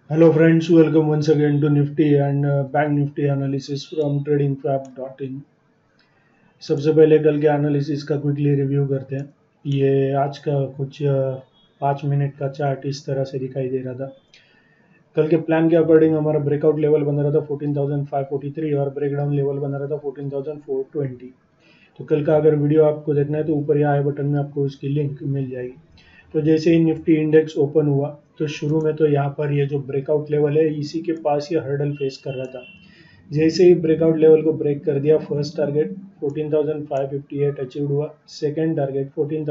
Hello friends, welcome once again to Nifty and Bank Nifty analysis from tradingfab.in। सबसे पहले कल के analysis का क्विकली रिव्यू करते हैं। ये आज का कुछ 5 मिनट का चार्ट इस तरह से दिखाई दे रहा था। कल के प्लान के अकॉर्डिंग हमारा ब्रेकआउट लेवल बन रहा था 14,543 और ब्रेकडाउन लेवल बन रहा था 14,420। तो कल का अगर वीडियो आपको देखना है तो ऊपर यहाँ आई बटन में आपको उसकी लिंक मिल जाएगी। तो जैसे ही निफ्टी इंडेक्स ओपन हुआ तो शुरू में तो यहाँ पर ये जो ब्रेकआउट लेवल है इसी के पास ये हर्डल फेस कर रहा था। जैसे ही ब्रेकआउट लेवल को ब्रेक कर दिया, फर्स्ट टारगेट 14,558 अचीव हुआ, सेकंड टारगेट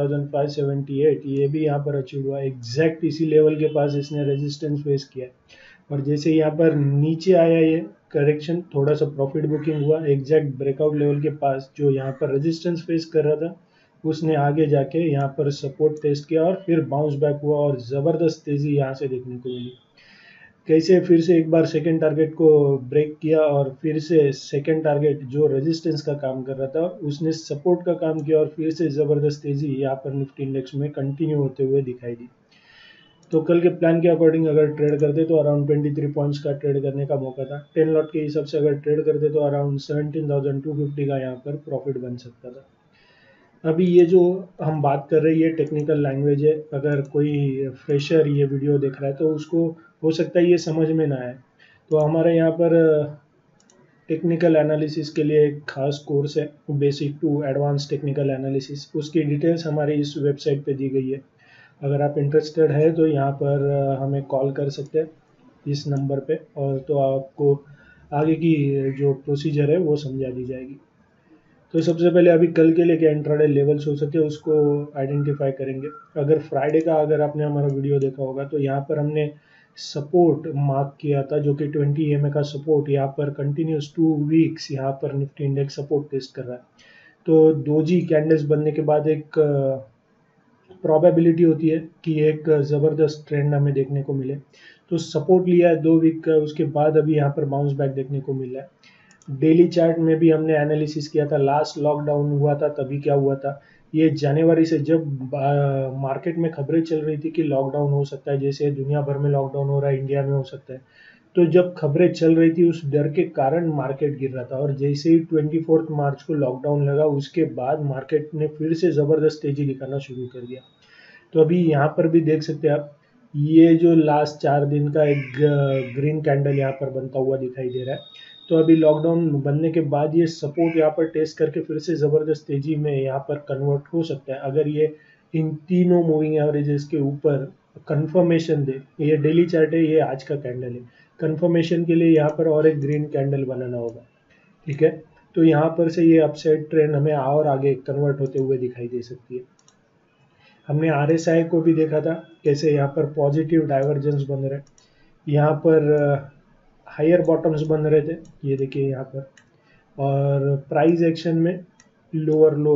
14,578 ये भी यहाँ पर अचीव हुआ। एग्जैक्ट इसी लेवल के पास इसने रेजिस्टेंस फेस किया और जैसे यहाँ पर नीचे आया ये करेक्शन, थोड़ा सा प्रॉफिट बुकिंग हुआ एग्जैक्ट ब्रेकआउट लेवल के पास जो यहाँ पर रेजिस्टेंस फेस कर रहा था। उसने आगे जाके यहाँ पर सपोर्ट टेस्ट किया और फिर बाउंस बैक हुआ और ज़बरदस्त तेज़ी यहाँ से देखने को मिली। कैसे फिर से एक बार सेकंड टारगेट को ब्रेक किया और फिर से सेकंड टारगेट जो रेजिस्टेंस का काम कर रहा था उसने सपोर्ट का काम किया और फिर से ज़बरदस्त तेज़ी यहाँ पर निफ्टी इंडेक्स में कंटिन्यू होते हुए दिखाई दी। तो कल के प्लान के अकॉर्डिंग अगर ट्रेड करते तो अराउंड 23 पॉइंट्स का ट्रेड करने का मौका था। 10 लॉट के हिसाब से अगर ट्रेड करते तो अराउंड 17,250 का यहाँ पर प्रॉफिट बन सकता था। अभी ये जो हम बात कर रहे हैं ये टेक्निकल लैंग्वेज है। अगर कोई फ्रेशर ये वीडियो देख रहा है तो उसको हो सकता है ये समझ में ना आए। तो हमारे यहाँ पर टेक्निकल एनालिसिस के लिए एक खास कोर्स है, basic to advance technical analysis. उसकी डिटेल्स हमारी इस वेबसाइट पे दी गई है। अगर आप इंटरेस्टेड है तो यहाँ पर हमें कॉल कर सकते हैं इस नंबर पे, और तो आपको आगे की जो प्रोसीजर है वो समझा दी जाएगी। तो सबसे पहले अभी कल के लिए क्या इंट्राडे लेवल्स हो सकते हैं उसको आइडेंटिफाई करेंगे। अगर फ्राइडे का अगर आपने हमारा वीडियो देखा होगा तो यहाँ पर हमने सपोर्ट मार्क किया था जो कि 20 EMA का सपोर्ट। यहाँ पर कंटिन्यूस 2 वीक्स यहाँ पर निफ्टी इंडेक्स सपोर्ट टेस्ट कर रहा है। तो दोजी कैंडल्स बनने के बाद एक प्रोबेबिलिटी होती है कि एक ज़बरदस्त ट्रेंड हमें देखने को मिले। तो सपोर्ट लिया है 2 वीक का, उसके बाद अभी यहाँ पर बाउंस बैक देखने को मिल रहा है। डेली चार्ट में भी हमने एनालिसिस किया था, लास्ट लॉकडाउन हुआ था तभी क्या हुआ था। ये जनवरी से जब मार्केट में खबरें चल रही थी कि लॉकडाउन हो सकता है, जैसे दुनिया भर में लॉकडाउन हो रहा है इंडिया में हो सकता है, तो जब खबरें चल रही थी उस डर के कारण मार्केट गिर रहा था। और जैसे ही 24 मार्च को लॉकडाउन लगा उसके बाद मार्केट ने फिर से ज़बरदस्त तेज़ी दिखाना शुरू कर दिया। तो अभी यहाँ पर भी देख सकते हैं आप, ये जो लास्ट 4 दिन का एक ग्रीन कैंडल यहाँ पर बनता हुआ दिखाई दे रहा है। तो अभी लॉकडाउन बनने के बाद ये सपोर्ट यहाँ पर टेस्ट करके फिर से ज़बरदस्त तेजी में यहाँ पर कन्वर्ट हो सकता है अगर ये इन तीनों मूविंग एवरेजेस के ऊपर कंफर्मेशन दे। ये डेली चार्ट है, ये आज का कैंडल है। कंफर्मेशन के लिए यहाँ पर और एक ग्रीन कैंडल बनाना होगा, ठीक है। तो यहाँ पर से ये अपसाइड ट्रेंड हमें और आगे कन्वर्ट होते हुए दिखाई दे सकती है। हमने RSI को भी देखा था कैसे यहाँ पर पॉजिटिव डाइवर्जेंस बन रहे, यहाँ पर हायर बॉटम्स बन रहे थे, ये देखिए यहाँ पर। और प्राइस एक्शन में लोअर लो,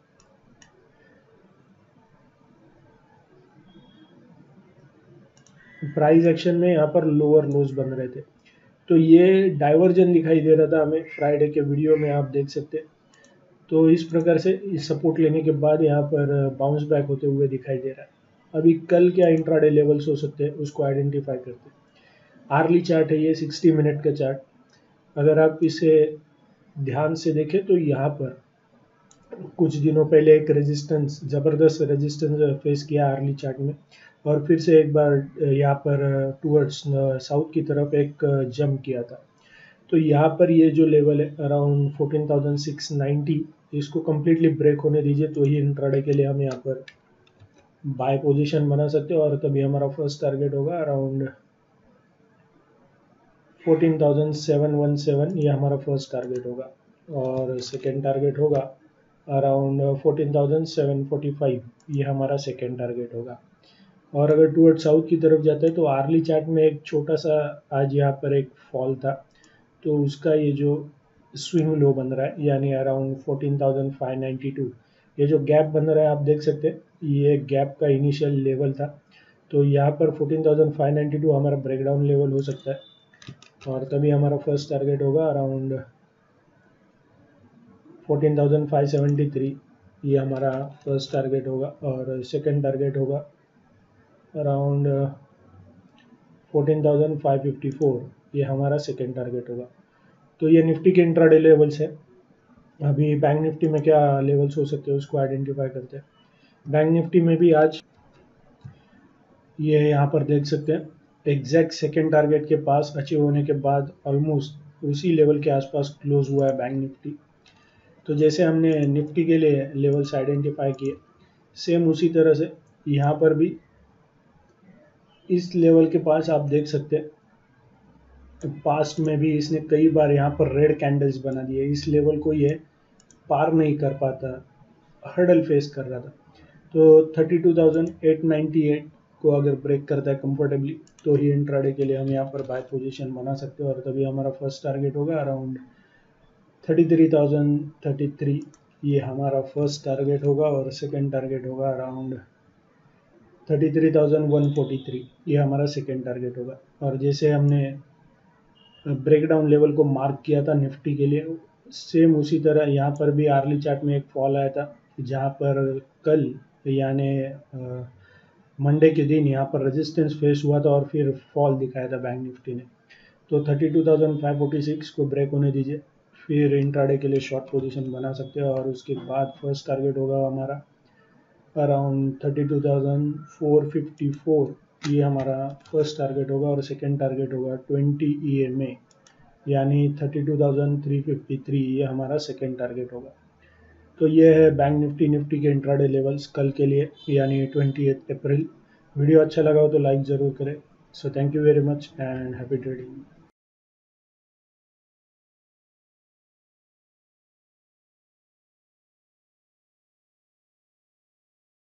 प्राइस एक्शन में यहाँ पर लोअर लोज बन रहे थे। तो ये डाइवर्जन दिखाई दे रहा था हमें फ्राइडे के वीडियो में, आप देख सकते हैं। तो इस प्रकार से सपोर्ट लेने के बाद यहाँ पर बाउंस बैक होते हुए दिखाई दे रहा है। अभी कल क्या इंट्राडे लेवल्स हो सकते हैं उसको आइडेंटिफाई करते हैं। आर्ली चार्ट है ये, 60 मिनट का चार्ट। अगर आप इसे ध्यान से देखें तो यहाँ पर कुछ दिनों पहले एक रेजिस्टेंस, ज़बरदस्त रेजिस्टेंस फेस किया आर्ली चार्ट में, और फिर से एक बार यहाँ पर टूवर्ड्स साउथ की तरफ एक जंप किया था। तो यहाँ पर ये जो लेवल है अराउंड 14,690, इसको कम्प्लीटली ब्रेक होने दीजिए तो ही इंट्राडे के लिए हम यहाँ पर बाय पोजीशन बना सकते हो। और तभी हमारा फर्स्ट टारगेट होगा अराउंड 14,717, ये हमारा फर्स्ट टारगेट होगा। और सेकेंड टारगेट होगा अराउंड 14,745, ये हमारा सेकेंड टारगेट होगा। और अगर टूवर्ड साउथ की तरफ जाता है तो आर्ली चार्ट में एक छोटा सा आज यहाँ पर एक फॉल था, तो उसका ये जो स्विंग लो बन रहा है यानी अराउंड 14,592, ये जो गैप बन रहा है आप देख सकते हैं, ये गैप का इनिशियल लेवल था। तो यहाँ पर 14,592 हमारा ब्रेकडाउन लेवल हो सकता है और तभी हमारा फर्स्ट टारगेट होगा अराउंड 14,573, ये हमारा फर्स्ट टारगेट होगा। और सेकंड टारगेट होगा अराउंड 14,554 ये हमारा सेकेंड टारगेट होगा। तो ये निफ्टी के इंट्राडे लेवल्स है। अभी बैंक निफ्टी में क्या लेवल्स हो सकते हैं उसको आइडेंटिफाई करते हैं। बैंक निफ्टी में भी आज ये यहाँ पर देख सकते हैं एग्जैक्ट सेकेंड टारगेट के पास अचीव होने के बाद ऑलमोस्ट उसी लेवल के आसपास क्लोज हुआ है बैंक निफ्टी। तो जैसे हमने निफ्टी के लिए लेवल्स आइडेंटिफाई किए, सेम उसी तरह से यहाँ पर भी इस लेवल के पास आप देख सकते हैं तो पास्ट में भी इसने कई बार यहाँ पर रेड कैंडल्स बना दिए। इस लेवल को ये पार नहीं कर पाता, हर्डल फेस कर रहा था। तो 32,898 को अगर ब्रेक करता है कंफर्टेबली तो ही इंट्राडे के लिए हम यहाँ पर बाय पोजीशन बना सकते हैं और तभी हमारा फर्स्ट टारगेट होगा अराउंड 33,033। ये हमारा फर्स्ट टारगेट होगा और सेकेंड टारगेट होगा अराउंड 33,143। ये हमारा सेकेंड टारगेट होगा। और जैसे हमने ब्रेकडाउन लेवल को मार्क किया था निफ्टी के लिए, सेम उसी तरह यहाँ पर भी आर्ली चार्ट में एक फॉल आया था जहाँ पर कल यानी मंडे के दिन यहाँ पर रेजिस्टेंस फेस हुआ था और फिर फॉल दिखाया था बैंक निफ्टी ने। तो 32,546 को ब्रेक होने दीजिए, फिर इंट्राडे के लिए शॉर्ट पोजीशन बना सकते हैं और उसके बाद फर्स्ट टारगेट होगा हमारा अराउंड 32,454। ये हमारा फर्स्ट टारगेट होगा और सेकेंड टारगेट होगा 20 EMA यानी 32,353। ये हमारा सेकेंड टारगेट होगा। तो ये है बैंक निफ्टी के इंट्राडे लेवल्स कल के लिए यानी 28 अप्रैल। वीडियो अच्छा लगा हो तो लाइक ज़रूर करें। So thank you very much and happy trading.